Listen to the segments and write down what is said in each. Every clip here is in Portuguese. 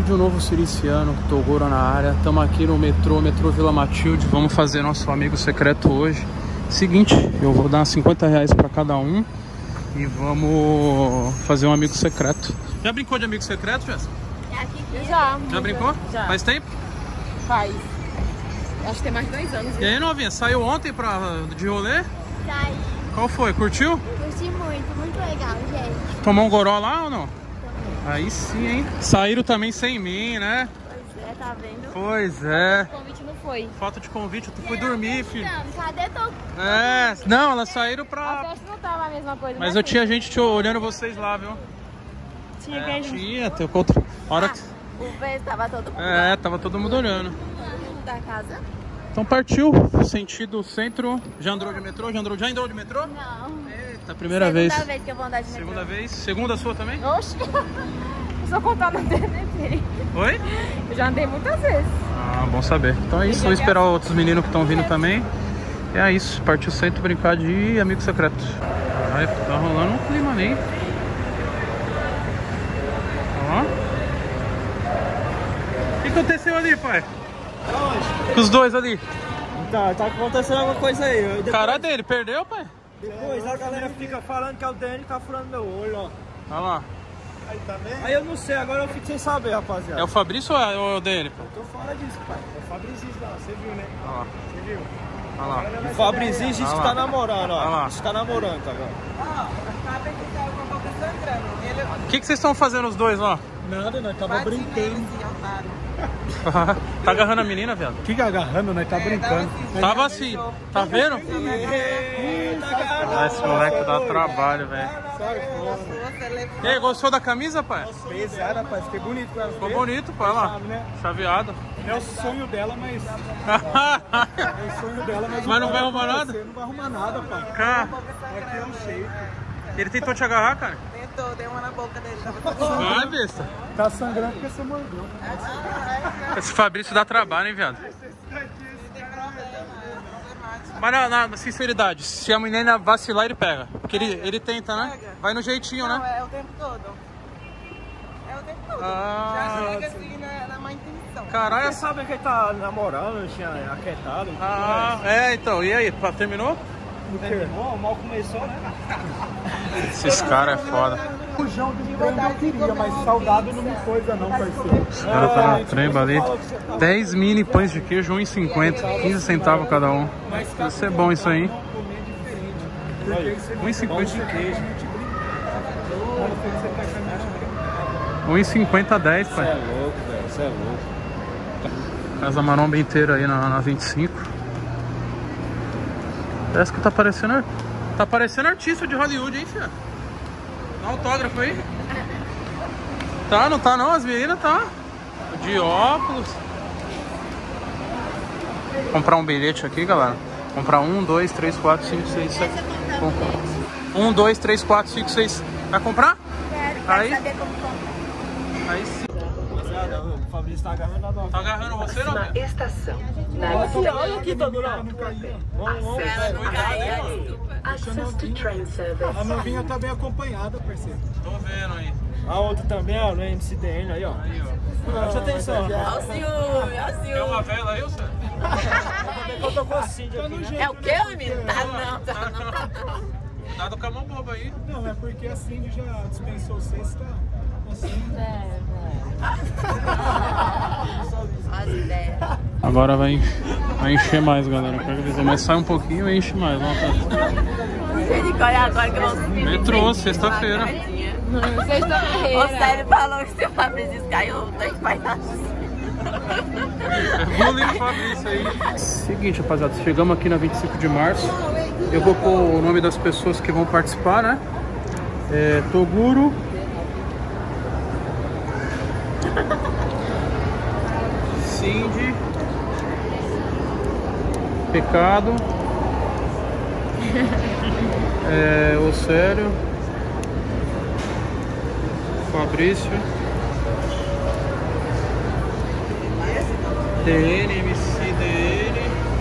Vídeo novo Siriciano, Toguro na área. Estamos aqui no metrô Vila Matilde. Vamos fazer nosso amigo secreto hoje. Seguinte, eu vou dar R$50 para cada um e vamos fazer um amigo secreto. Já brincou de amigo secreto, Jéssica? Já brincou? Já. Faz tempo? Faz. Acho que tem mais de 2 anos. E aí, novinha, saiu ontem de rolê? Sai. Qual foi? Curtiu? Curti muito legal, gente. Tomou um goró lá ou não? Aí sim, hein? Saíram também sem mim, né? Pois é, tá vendo? Pois é. O convite não foi. Falta de convite, tu foi dormir, filho. Não, cadê teu... Não, elas saíram A pra... festa não tava a mesma coisa. Mas né, eu tinha gente olhando vocês lá, viu? Tinha que a gente... Tinha, tem contra... Hora que... O Vez tava todo mundo tava todo mundo olhando. da casa? Então partiu, sentido centro. Já andou de metrô? Já entrou de metrô? Não. Eita, primeira vez. Segunda vez que eu vou andar de metrô. Segunda vez. Segunda sua também? Oxi. Eu só contar no DVD. Oi? Eu já andei muitas vezes. Ah, bom saber. Então é isso, vou esperar outros meninos que estão vindo também. É isso, partiu centro brincar de amigo secreto. Ai, tá rolando um clima ali. Ó. O que aconteceu ali, pai? Com os dois ali. Tá acontecendo alguma coisa aí. Caralho dele, perdeu, pai? Depois a galera fica falando que é o Dani que tá furando meu olho, ó. Olha lá. Aí eu não sei, agora eu fico sem saber, rapaziada. É o Fabrício ou é o dele? Eu tô fora disso, pai. É o Fabrício lá, você viu, né? Olha lá. Você viu? Olha lá. O Fabrício disse que tá namorando, Olha lá. ó. Diz que tá namorando, tá agora. O que vocês estão fazendo os dois, ó? Nada, nós tava brincando. Tá agarrando a menina, viado? Que agarrando, nós tá brincando. Tava assim, tá vendo? Esse moleque dá trabalho, velho. E aí, gostou da camisa, pai? Pesada, pai. Fiquei bonito com ela. Ficou bonito, pai, olha lá. Sabe, né? Chaveado. É o sonho dela, mas... É o sonho dela, Mas não vai arrumar nada? Não vai arrumar nada, pai. Cá. É que é um jeito. Ele tentou te agarrar, cara? Tentou, deu uma na boca dele. Tava Vai, besta. Tá sangrando porque você mordeu. Esse Fabrício dá trabalho, hein, viado? Mas na sinceridade, se a menina vacilar, ele pega. Porque ele tenta, né? Vai no jeitinho, Não, né? é o tempo todo. É o tempo todo. Ah. Já chega assim na má intenção. Caralho, Você sabe que ele tá namorando, tinha aquietado. então, e aí, terminou? Terminou, mal começou, né? Esses caras é foda. O João do trem eu queria, mas salgado não me coisa não, parceiro. Os caras tá no trem ali. 10 mini pães de queijo, 1,50, 15 centavos cada um. Vai ser bom isso aí, hein? 1,50 queijo. 1,50 a 10, Você é pai. louco, velho, você é louco. Casa maromba inteira aí na 25. Parece que tá parecendo artista de Hollywood, hein, filha? Dá autógrafo aí. Tá, não tá não, as meninas tá. De óculos. Comprar um bilhete aqui, galera. Comprar 1, 2, 3, 4, 5, 6, 7. 1, 2, 3, 4, 5, 6. Vai comprar? Quero Aí? saber como compra. Aí sim. Rapaziada, o Fabrício tá agarrando a nova. Tá agarrando você, não? Na estação. Olha aqui, tá durando. Access to train service. A novinha tá bem acompanhada, parceiro. Tô vendo aí. A outra também, ó, no MCDN aí, ó. Aí, ó. Presta atenção. Olha o ciúme, olha o Tem ciúme. uma vela aí, você? Também que eu tô com a Cindy aqui, né? É o quê, menino? Tá não, tá não. Nada com a mão boba aí. Não, é porque a Cindy já dispensou vocês, tá? Assim. As ideias. Agora vai encher mais, galera. Pega a visão, mas sai um pouquinho e enche mais. Ó, Misericórdia, agora que eu não metrô, sexta-feira. O Sérgio falou que se o Fabrício caiu, tem que fazer. É bullying Fabrício aí. Seguinte, rapaziada, chegamos aqui na 25 de março. Eu vou pôr o nome das pessoas que vão participar, né? Toguro. Cindy. Pecado. O Sério. Fabrício. DN, MC DN.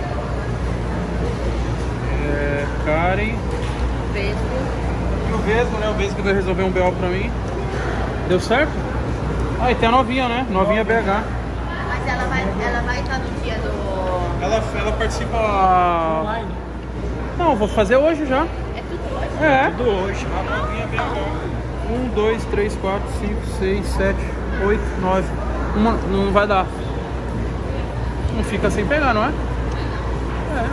Karen. Vesgo. E o Vesgo, né? O Vesgo vai resolver um BO pra mim. Deu certo? Ah, e tem a novinha, né? Novinha BH. Mas ela vai estar no dia do... Ela participa... Online? Não, vou fazer hoje já. É tudo hoje? É. Tudo hoje. A novinha BH. 1, 2, 3, 4, 5, 6, 7, 8, 9. Uma não vai dar. Não fica sem pegar, não é? É.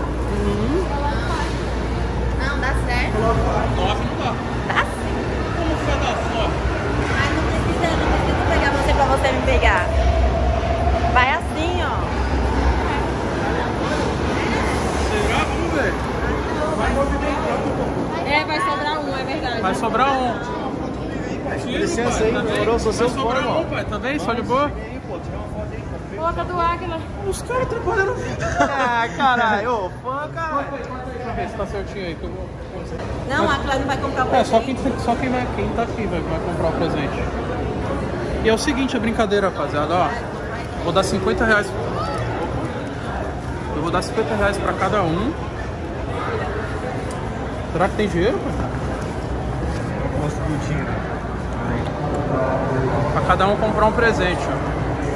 Não, dá certo. 9 não dá. Dá sim. Como que vai dar 9? Mas não precisa pegar você pra você me pegar. Vai assim, ó. Será? Vamos ver. É, vai sobrar um, é verdade. Vai sobrar um. Licença aí, demorou, sou seu Vai sobrar fã, um, pai. Tá bem? Só de boa? Foto do Águila. Os caras trabalhando. Ah, caralho, ô, fã, caralho. Deixa eu ver se tá certinho aí que eu vou. Não, a Clara não vai comprar o É, presente. quem tá aqui vai comprar o presente. E é o seguinte, a brincadeira, rapaziada, ó. Vou dar 50 reais. Eu vou dar 50 reais pra cada um. Será que tem dinheiro, pai? Eu gosto do dinheiro. Pra cada um comprar um presente, ó.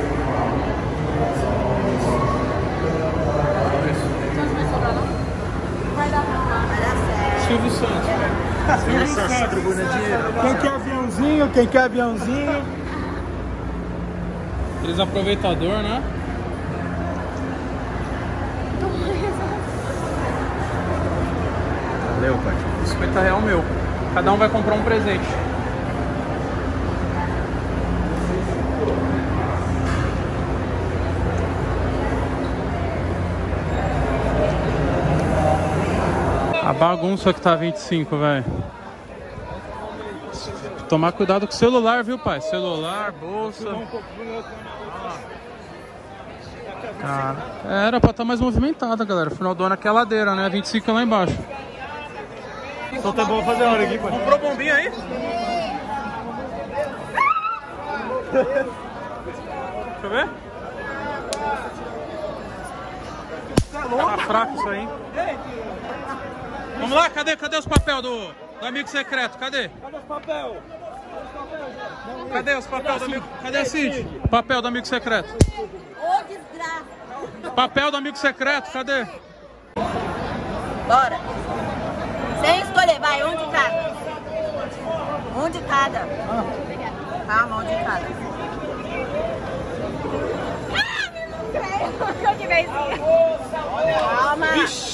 Silvio Santos. Silvio Santos, tribuna dinheiro. Quem quer aviãozinho? Quem quer aviãozinho? Aqueles aproveitador, né? Valeu, pai. 50 reais meu. Cada um vai comprar um presente. A bagunça que tá 25, velho. Tomar cuidado com o celular, viu, pai? Celular, bolsa. Cara, era pra estar mais movimentada, galera. Final do ano aqui é a ladeira, né? 25 é lá embaixo. Então tá bom fazer a hora aqui, pai. Comprou bombinha aí? Deixa eu ver. Tá fraco isso aí, hein? Vamos lá, cadê os papéis do amigo secreto? Cadê? Cadê os papel? Cadê os papéis do amigo? Cadê a Cid? Papel do amigo secreto. Ô, desgraça. Papel do amigo secreto, cadê? Bora. Sem escolher, vai, um de cada. Um de cada. Calma, um de cada. Ah, não creio. Que vezinha. Calma.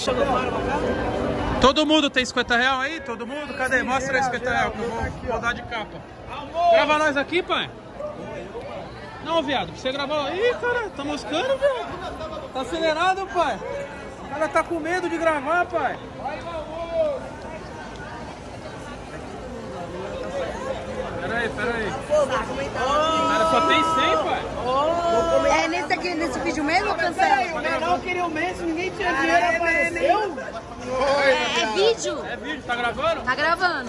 Todo mundo tem 50 reais aí? Todo mundo? Cadê? Mostra aí 50 reais que eu vou dar de capa. Grava nós aqui, pai. Não, viado, pra você gravar. Ih, cara, tá moscando, viado. Tá acelerado, pai. O cara tá com medo de gravar, pai. Pera aí. Cara, só tem 100, pai. É nesse vídeo mesmo ou cancela? Não queria o mês, ninguém tinha dinheiro, apareceu. É vídeo? É vídeo, tá gravando? Tá gravando.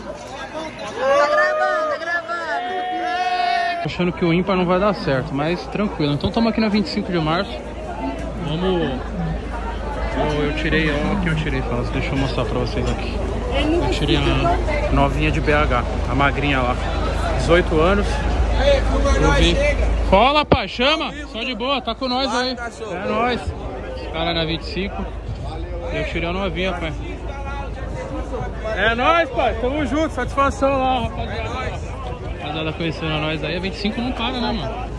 Tô achando que o ímpar não vai dar certo, mas tranquilo. Então estamos aqui na 25 de março. Vamos... Eu tirei, ó, que eu tirei, fala. Deixa eu mostrar pra vocês aqui. Eu tirei a novinha de BH, a magrinha lá. 18 anos. Eu vi. Cola, pai, chama. Só de boa, tá com nós aí. É nóis. Os caras na 25. Eu tirei a novinha, pai. É nóis, pai. Tamo junto. Satisfação lá, rapaziada. Rapaziada conhecendo nós aí. A 25 não para, né, mano?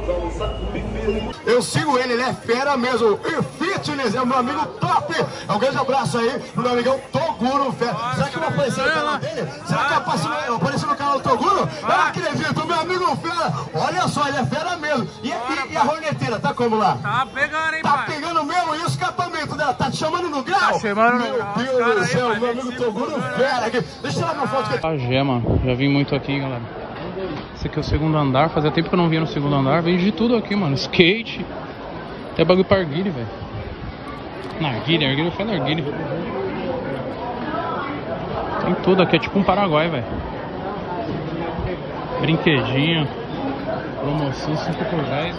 Eu sigo ele é fera mesmo. E fitness é o meu amigo top. Um grande abraço aí pro meu amigão Toguro, fera. Será que eu vou aparecer no canal dele? Será que eu apareci no canal do Toguro? Eu acredito, meu amigo fera. Olha só, ele é fera mesmo. E a horneteira, tá como lá? Tá pegando, hein, Tá pai? pegando mesmo, e o escapamento dela? Tá te chamando no grau? Tá chamando no grau. Meu Deus do céu, meu amigo Toguro, fera aqui. Deixa eu tirar uma foto aqui. A gema, já vim muito aqui, galera. Esse aqui é o segundo andar, fazia tempo que eu não vinha no segundo andar. Vejo de tudo aqui, mano. Skate. Até bagulho pra arguile, velho. Arguile, eu falo arguile. Tem tudo aqui, é tipo um Paraguai, velho. Brinquedinho. Promoção 5 por 10.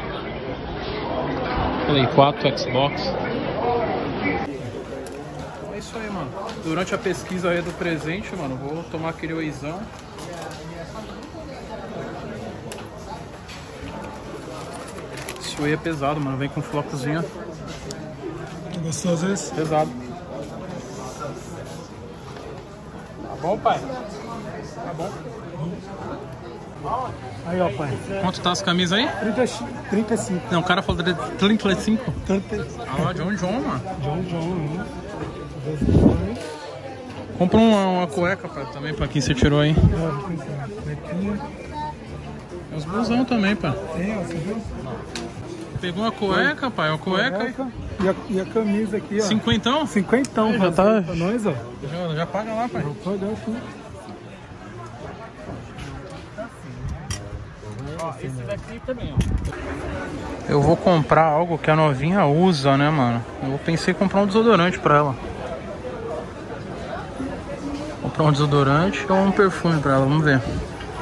Play 4, Xbox. É isso aí, mano. Durante a pesquisa aí do presente, mano, vou tomar aquele wheyzão. Esse whey é pesado, mano. Vem com flocozinho. Gostoso esse? Pesado. Tá bom, pai? Tá bom. Aí, ó, pai. Quanto tá as camisas aí? 35. Não, o cara falou de 35. 30. Ah, John, mano. John. Compra uma cueca, pai, também, pra quem você tirou aí. Tem os blusão também, pai. Tem, ó, você viu? Pegou uma cueca, pai, uma cueca. E a camisa aqui, ó. 50? 50, já tá. Pra nós, ó. Já paga lá, pai. Pode dar tudo. Ó, esse daqui também, ó. Eu vou comprar algo que a novinha usa, né, mano? Eu pensei em comprar um desodorante pra ela. Comprar um desodorante ou um perfume pra ela, vamos ver.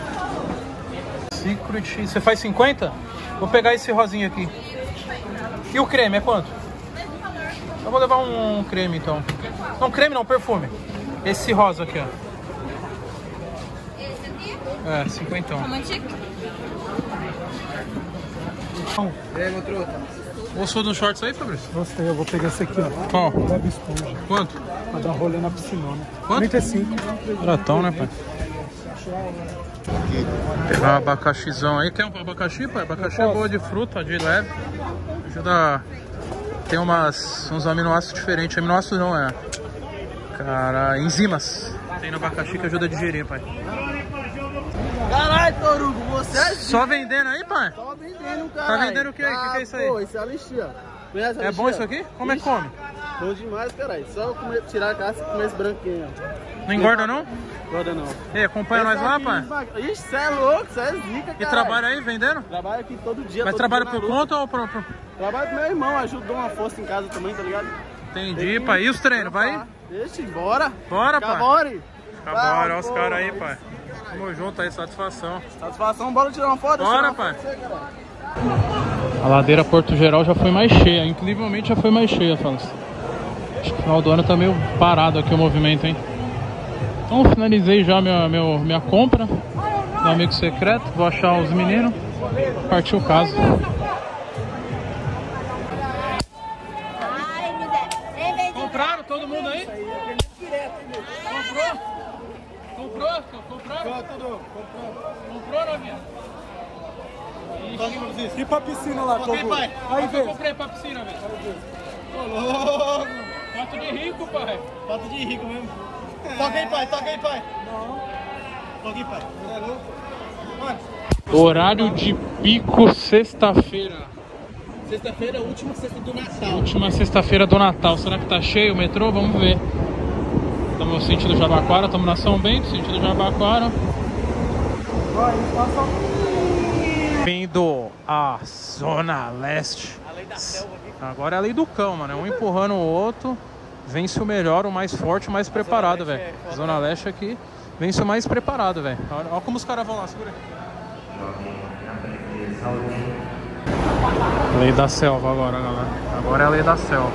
Secret. Você faz 50? Vou pegar esse rosinho aqui. E o creme é quanto? Eu vou levar um creme então. Não, creme não, perfume. Esse rosa aqui, ó. É, 50. E aí, meu truta? Gostou dos shorts aí, Fabrício? Gostei, eu vou pegar esse aqui, ó. Qual? Bob Esponja. Quanto? Pra dar rolê na piscinona. Quanto? 35. Baratão, né, pai? Pegar um abacaxizão aí. Quer um abacaxi, pai? Abacaxi é boa de fruta, de leve. Ajuda. Tem uns aminoácidos diferentes. Aminoácidos não, é. Cara, enzimas. Tem no abacaxi que ajuda a digerir, pai. Caralho, Torugo, você é Só vendendo aí, pai? só vendendo, cara. Tá vendendo o que aí? O que é isso aí? Pô, isso é a lixia. Conhece a É lixia? bom isso aqui? Como é que come? Bom demais, caralho. Só tirar a casca e comer esse branquinho, ó. Não engorda não? Engorda não. E acompanha nós lá, pai? Ixi, você é louco, você é zica, cara. E trabalha aí vendendo? Trabalho aqui todo dia. Mas todo trabalha dia na por luta. conta ou por... Trabalho com meu irmão, ajudou uma força em casa também, tá ligado? Entendi, pai. E os treinos, vai? Ixi, bora. Bora, pai. Cabore. Bora, olha os caras aí, pai. Tamo junto aí, satisfação. Satisfação, bora tirar uma foto? Bora, pai. A ladeira Porto Geral já foi mais cheia, incrivelmente já foi mais cheia, fala assim. Acho que no final do ano tá meio parado aqui o movimento, hein? Então finalizei já minha compra do amigo secreto, vou achar os meninos, partiu o caso. Compraram todo mundo aí? Comprou? Comprou, novinha? E pra piscina lá, Ok, pai. Aí, Eu velho. comprei pra piscina, velho. Ô, louco. Foto de rico, pai. Foto de rico mesmo. Toca aí, pai. Não. Toca aí, pai. É louco? Mano. Horário de pico, sexta-feira. Sexta-feira, última sexta do Natal. Última sexta-feira do Natal. Será que tá cheio o metrô? Vamos ver. Estamos no sentido Jabaquara, estamos na São Bento, sentido Jabaquara. Vindo a Zona Leste. A lei da selva aqui. Agora é a lei do cão, mano. Um empurrando o outro. Vence o melhor, o mais forte, o mais preparado, velho. Zona Leste aqui. Vence o mais preparado, velho. Olha como os caras vão lá, segura aí. Lei da selva agora, galera. Agora é a lei da selva.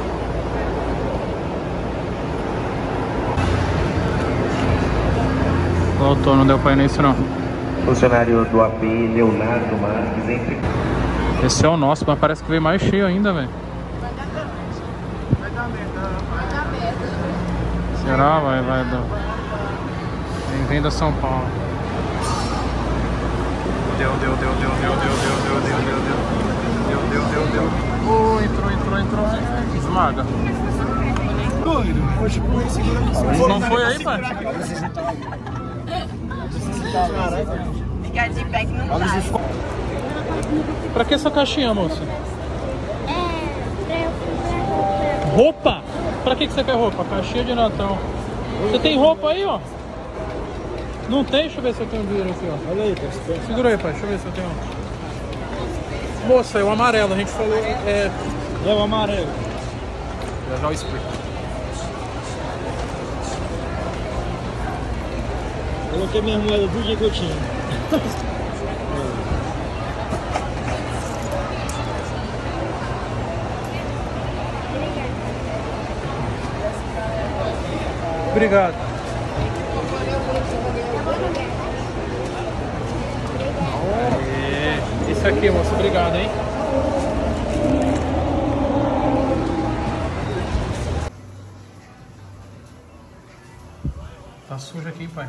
Voltou, não deu pra ir nisso não. Funcionário do AP, Leonardo Marques, entre... Esse é o nosso, mas parece que veio mais cheio ainda, velho. Será? Vai. Bem-vindo a São Paulo. Deu. Entrou. Esmaga. Não foi aí, pai? Ficar de pé que não dá. Pra que essa caixinha, moça? Roupa? Pra que você quer roupa? Caixinha de Natal. Você tem roupa aí, ó? Não tem? Deixa eu ver se eu tenho um vidro aqui, ó. Olha aí, pai. Segura aí, pai. Deixa eu ver se eu tenho um. Moça, é o amarelo. A gente falou... É o amarelo. Já o explico. Coloquei minha moeda do dia que eu tinha. Obrigado. Isso aqui, moço. Obrigado, hein? sujo aqui, pai.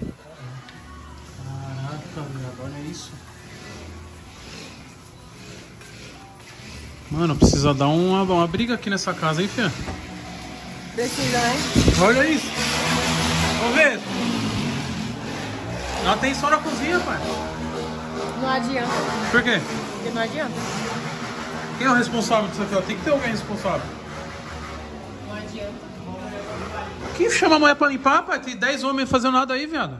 Caraca, viado, olha isso. Mano, precisa dar uma briga aqui nessa casa, hein, fia? Precisa, né? Olha isso. Vamos ver. Não tem só na cozinha, pai. Não adianta. Por quê? Porque não adianta. Quem é o responsável disso aqui, ó? Tem que ter alguém responsável. Não adianta. Quem chama a mulher pra limpar, pai? Tem 10 homens fazendo nada aí, viado.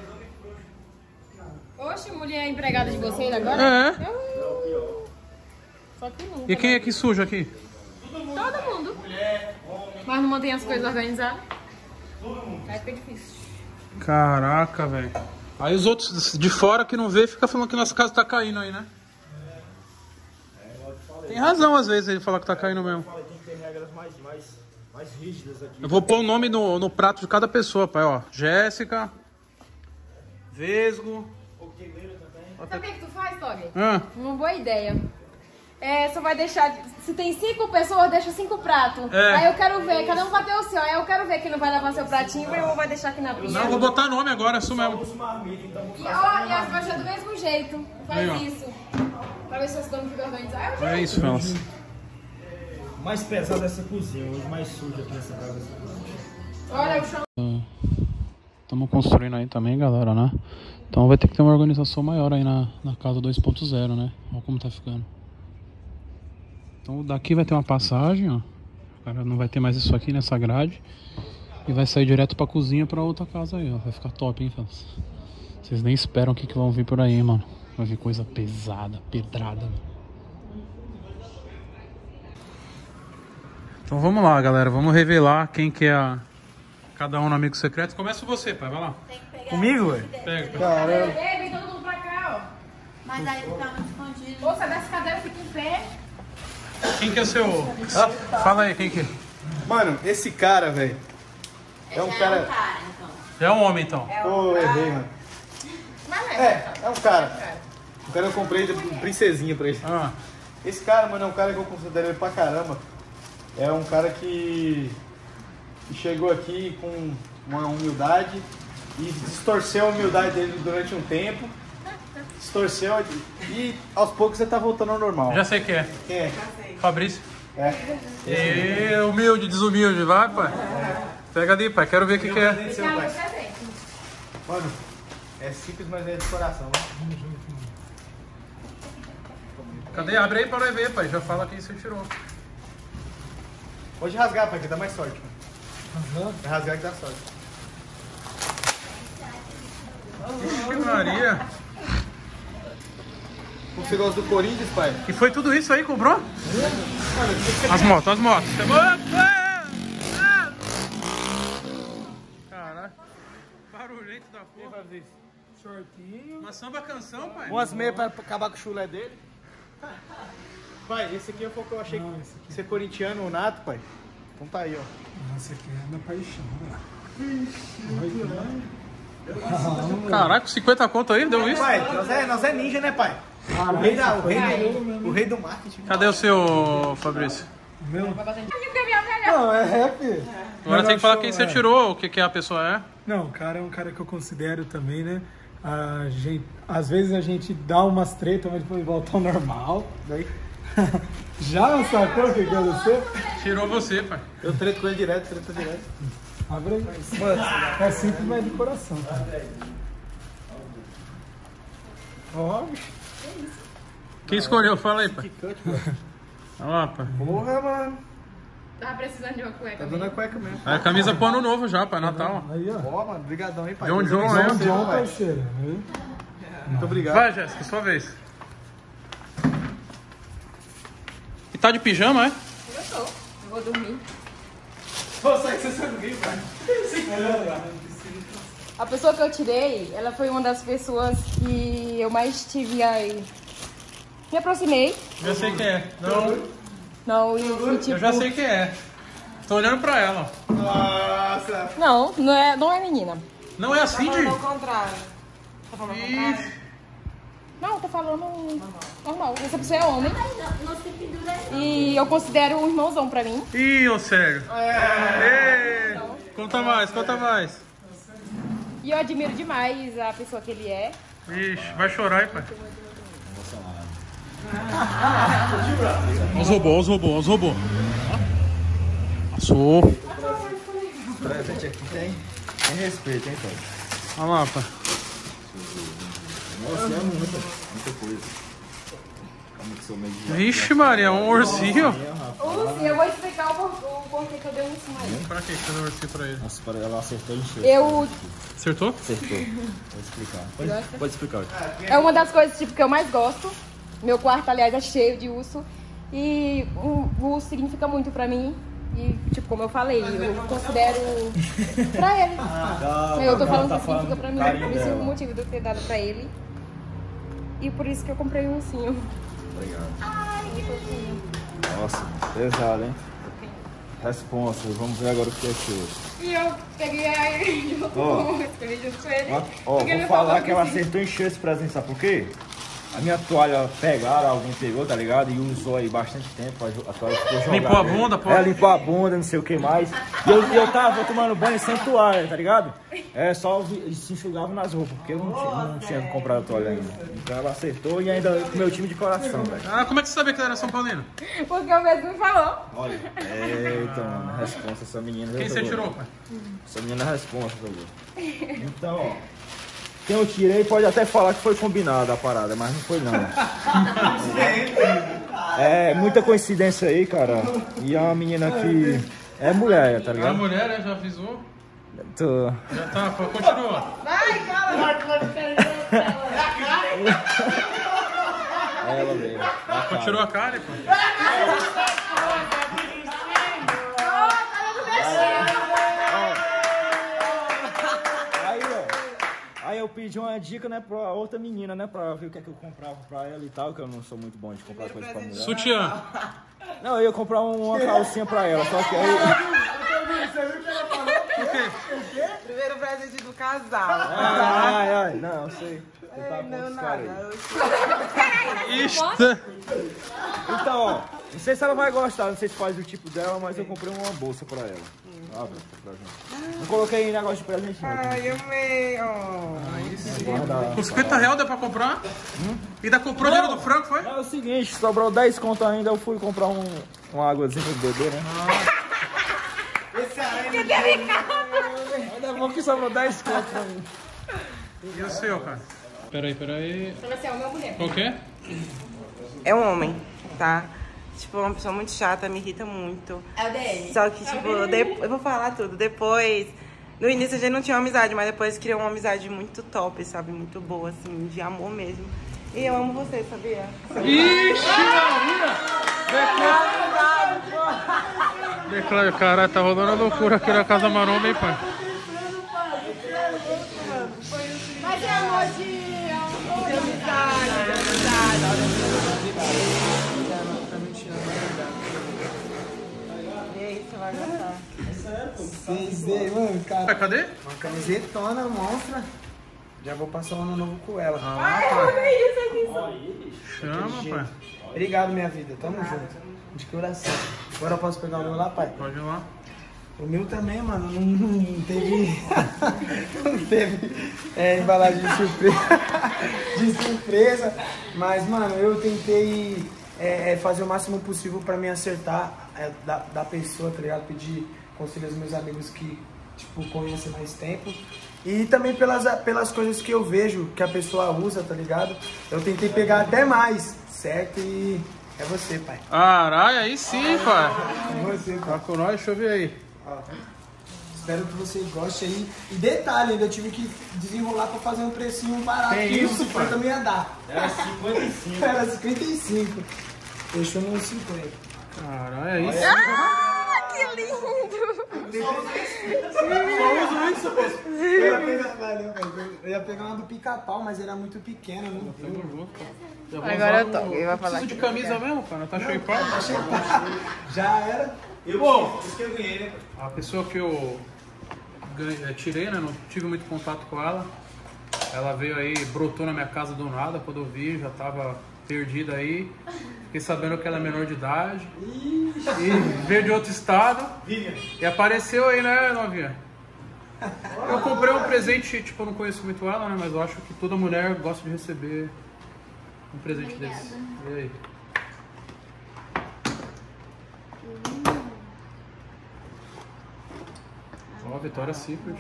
Oxe, mulher é empregada de vocês agora? É. Só que nunca. E quem é que suja aqui? Todo mundo. Mas não mantém as coisas organizadas. Aí fica difícil. Caraca, velho. Aí os outros de fora que não vê, fica falando que nossa casa tá caindo aí, né? Tem razão às vezes ele falar que tá caindo mesmo. Tem regras mais rígidas aqui. Eu vou pôr o nome no prato de cada pessoa, pai, ó. Jéssica. Vesgo. Sabe o que tu faz, Tog? Ah. Uma boa ideia. Só vai deixar... Se tem 5 pessoas, deixa 5 pratos. É. Aí eu quero ver, cada um vai ter o seu. Aí eu quero ver quem não vai levar seu pratinho, mas eu vou deixar aqui na pia. Não, eu vou botar nome agora, é isso mesmo. E as coisas é do mesmo jeito. Faz Aí, ó. isso. Pra ver se as coisas não ficam organizadas. É isso, Felas. Mais pesado essa cozinha, hoje mais suja aqui nessa casa. Olha o chão. Estamos construindo aí também, galera, né? Então vai ter que ter uma organização maior aí na casa 2.0, né? Olha como tá ficando. Então daqui vai ter uma passagem, ó. Cara, não vai ter mais isso aqui nessa grade. E vai sair direto pra cozinha pra outra casa aí, ó. Vai ficar top, hein, Felas? Vocês nem esperam o que vão vir por aí, mano. Vai vir coisa pesada, pedrada, mano. Então vamos lá, galera. Vamos revelar quem que é cada um no Amigo Secreto. Começa você, pai. Vai lá. Comigo, ué? Pega. Caramba. Vem todo mundo pra cá, ó. Mas aí ficava escondido. Moça, dessa cadeira fica em pé. Quem que é seu... Fala aí, quem que é? Mano, esse cara, velho. É um cara. então. É um homem, então. Pô, errei, mano. É um cara. O cara eu comprei de princesinha pra ele. Ah, Esse cara, mano, é um cara que eu considero ele pra caramba. É um cara que chegou aqui com uma humildade e distorceu a humildade dele durante um tempo. Distorceu e aos poucos você tá voltando ao normal. já sei quem é. Quem é? Fabrício. É. E humilde, desumilde. Vai, pai. Pega ali, pai. Quero ver o que que é. Seu pai. Mano, é simples, mas é de coração. Né? Cadê? Abre aí pra nós ver, pai. Já fala quem você tirou. Pode rasgar, pai, que dá mais sorte. Mano. É rasgar que dá sorte. Que Maria. Você gosta do Corinthians, pai? E foi tudo isso aí, comprou? As motos, as motos. Caraca. Barulhento da porra. Shortinho. Uma samba canção, pai. Umas meias pra acabar com o chulé dele. Pai, esse aqui foi o que eu achei que ser corintiano ou nato, pai. Então tá aí, ó. Nossa, aqui é na paixão, né? Caraca, 50 conto aí, deu isso? Pai, nós é ninja, né, pai? O rei do marketing. Cadê o seu, Fabrício? Meu? Não, é rap. Agora tem que falar quem você tirou, o que que a pessoa é. Não, o cara é um cara que eu considero também, né? A gente, às vezes a gente dá umas tretas, mas depois volta ao normal. Daí... Já sacou o que é você? Tirou você, pai. Eu treto com ele direto, Abre aí. É simples, mas de coração. Ó, Quem escolheu? Fala aí, pai. Olha lá, pai. Porra, mano. Tava precisando de uma cueca. Tá dando a cueca mesmo. A camisa pro ano novo já, pai, Natal. aí, ó. Ó, mano, brigadão, hein, pai. John, John, parceiro. Muito obrigado. Vai, Jéssica, sua vez. E tá de pijama, é? Eu tô. Eu vou dormir. Pô, sai que você sabe ninguém, pai. A pessoa que eu tirei, ela foi uma das pessoas que eu mais tive aí. Me aproximei. Já sei quem é. Não, e tipo... Eu já sei quem é. Tô olhando pra ela. Nossa. Não é menina. Não é assim, Di? Ao contrário. Tá falando ao contrário? Não, tô falando normal. Essa pessoa é homem. E eu considero um irmãozão pra mim. Ih, ô sério. Conta mais, conta mais. E eu admiro demais a pessoa que ele é. Ixi, vai chorar aí, pai. Os robôs. Passou. O presente aqui tem respeito, hein, pai? Olha lá, pai. Nossa, é muita coisa. Vixe, Maria, um ursinho. Ursinho, eu vou explicar o porquê que eu dei um ursinho aí. Pra que você deu ursinho pra ele? Nossa, ela acertou em cheio. Eu... Acertou? Acertou. Vou explicar. Pode explicar. É uma das coisas tipo, que eu mais gosto. Meu quarto, aliás, é cheio de urso. E o urso significa muito pra mim. E, tipo, como eu falei, eu considero pra ele. Eu tô falando que significa pra mim. Por isso é o motivo de eu ter dado pra ele. E por isso que eu comprei um ursinho. Obrigado. Ai, que fofinho. Nossa, pesado, hein? Responsa, vamos ver agora o que é seu. E eu peguei aí junto com ele. Ó, vou falar que ela acertou em cheio esse presente, sabe por quê? A minha toalha pegaram, alguém pegou, tá ligado? E usou aí bastante tempo, a toalha ficou jogada. Limpou a bunda, pô? Limpou a bunda, não sei o que mais. E eu tava tomando banho sem toalha, tá ligado? Só se enxugava nas roupas, porque eu não tinha comprado a toalha ainda. Então ela acertou e ainda com o meu time de coração, velho. Ah, como é que você sabia que ela era São Paulino? Porque o mesmo me falou. Olha, eita, mano, responsa essa menina. Quem você tirou, pai? Essa menina é responsa, tá. Então, ó. Quem eu tirei pode até falar que foi combinado a parada, mas não foi não. É muita coincidência aí, cara. E é uma menina que é mulher, tá ligado? É mulher, né? Já avisou? Tô... Já tá, continua. Vai, cala! Ela veio. Tirou a cara, pô. Aí eu pedi uma dica, né, pra outra menina, né, pra ver o que é que eu comprava pra ela e tal, que eu não sou muito bom de comprar coisa pra mulher. Sutiã. Não, eu ia comprar uma calcinha pra ela, só que aí... O quê? Primeiro presente do casal. Ai, não, sei. Não, nada. Então, ó, não sei se ela vai gostar, não sei se faz o tipo dela, mas eu comprei uma bolsa pra ela. Não coloquei negócio de presente, não. Ai, amei, ó. Com 50 reais deu pra comprar? E ainda comprou dinheiro do frango, foi? É o seguinte, sobrou 10 conto ainda, eu fui comprar uma águazinha pro bebê, né? Ainda bom que sobrou 10 conto pra mim. E o seu, cara? Peraí. Você vai ser uma mulher. Qual que é? É um homem, tá? Tipo, uma pessoa muito chata, me irrita muito. É o DM. Só que, tipo, eu vou falar tudo. Depois, no início a gente não tinha uma amizade, mas depois criou uma amizade muito top, sabe? Muito boa, assim, de amor mesmo. E eu amo você, sabia? Ixi, Maria! Declara, caralho, tá rolando a loucura aqui na Casa Maromba, hein, pai? Mas é amor de Vocês veem, mano, cara. Cadê? Uma camisetona monstra. Já vou passar o ano novo com ela. Chama, pai. Obrigado, minha vida. Tamo junto. De coração. Agora eu posso pegar o meu lá, pai? Pode ir lá. O meu também, mano, não teve. Não teve embalagem de surpresa. Mas, mano, eu tentei fazer o máximo possível pra me acertar da pessoa, tá ligado? Pedir conselho aos meus amigos que, tipo, conhecem mais tempo. E também pelas coisas que eu vejo que a pessoa usa, tá ligado? Eu tentei pegar até mais, certo? E é você, pai. Caralho, aí sim, pai. É você, pai. Tá com nós, deixa eu ver aí. Ó, espero que você goste aí. E detalhe, ainda tive que desenrolar pra fazer um precinho barato. Que que isso, uns 50 pai? não ia dar. Era 55. Era 55. Fechou nos 50. Caralho, aí sim. Ah, que lindo! Eu ia pegar uma do pica-pau, mas era muito pequena, não deu. Agora eu tô. Eu vou falar Preciso de camisa mesmo, cara? Tá shapeado? Já era. E bom, isso que eu ganhei, né? A pessoa que eu tirei, né? Não tive muito contato com ela. Ela veio aí, brotou na minha casa do nada. Quando eu vi, já tava perdida aí. Fiquei sabendo que ela é menor de idade. E veio de outro estado. E apareceu aí, né, novinha? Eu comprei um presente, tipo, eu não conheço muito ela, né? Mas eu acho que toda mulher gosta de receber um presente desse. E aí? Ó, Vitória Secret.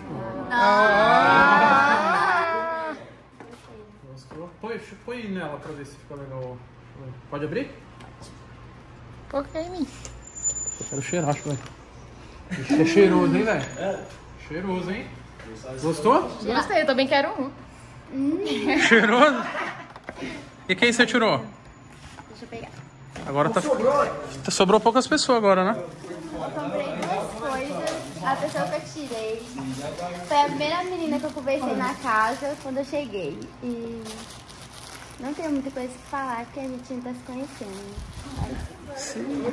Gostou? Põe nela pra ver se fica legal. Pode abrir? Por que em mim? Eu quero cheirar, acho, velho. É cheiroso, hein, velho? Cheiroso, hein? Gostou? Gostei, eu também quero um. Cheiroso? E quem você tirou? Deixa eu pegar. Agora tá... Sobrou poucas pessoas agora, né? Eu comprei 2 coisas. A pessoa que eu tirei foi a primeira menina que eu conversei na casa quando eu cheguei. E não tem muita coisa que falar porque a gente ainda tá se conhecendo. Sim.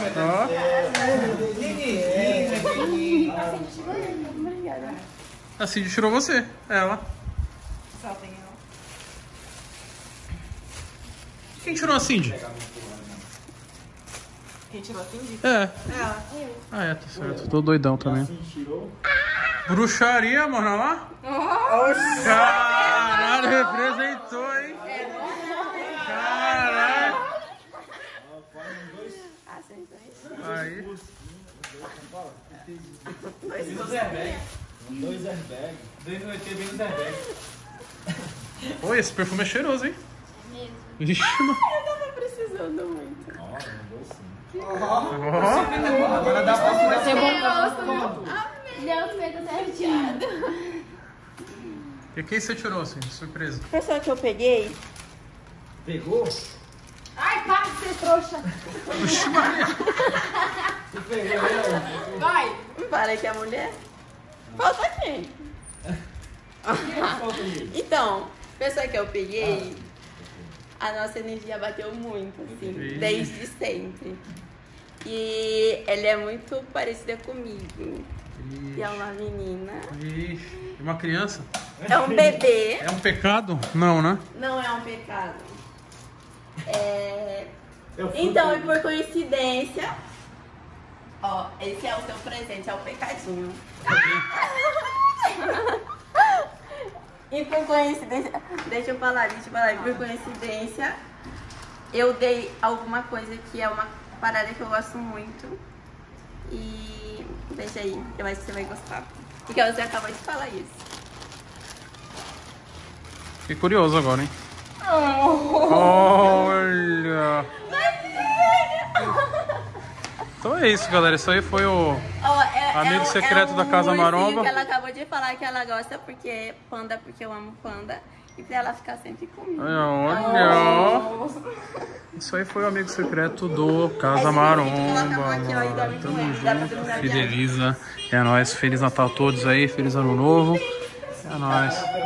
Obrigada. A Cindy tirou você, ela. Só tem ela. Quem tirou a Cindy? Quem tirou a Cindy? É. Ela. Ah, é, tá certo. Tô doidão também. Bruxaria, mano, olha lá. Caralho, representou, hein? Caralho. Aí. 2 airbags. 2 airbags. Oi, esse perfume é cheiroso, hein? Mesmo. Vixe, mano. Eu tava precisando muito. Agora dá pra Ser bom. Deus me deu certeado. E quem você tirou, assim, de surpresa? A pessoa que eu peguei. Pegou? Ai, para de ser trouxa. Vixe, Maria. Vai. Para que a mulher. Falta quem? Então, a pessoa que eu peguei, a nossa energia bateu muito, assim, desde sempre. E ela é muito parecida comigo. E é uma menina. Ixi, uma criança? É um bebê. É um pecado? Não, né? Não é um pecado. Então, e por coincidência, ó, esse é o seu presente, é o pecadinho. E por coincidência, deixa eu falar, e por coincidência, eu dei alguma coisa que é uma parada que eu gosto muito. E deixa aí, eu acho que você vai gostar. Porque você acabou de falar isso. Fiquei curioso agora, hein? Olha! Então é isso, galera. Isso aí foi o amigo secreto da Casa Maromba. Que ela acabou de falar que ela gosta porque panda, porque eu amo panda. E pra ela ficar sempre comigo. Olha! Isso aí foi o amigo secreto do Casa Maromba. Tamo junto, fideliza. É nóis. Feliz Natal a todos aí. Feliz Ano Novo. É nóis.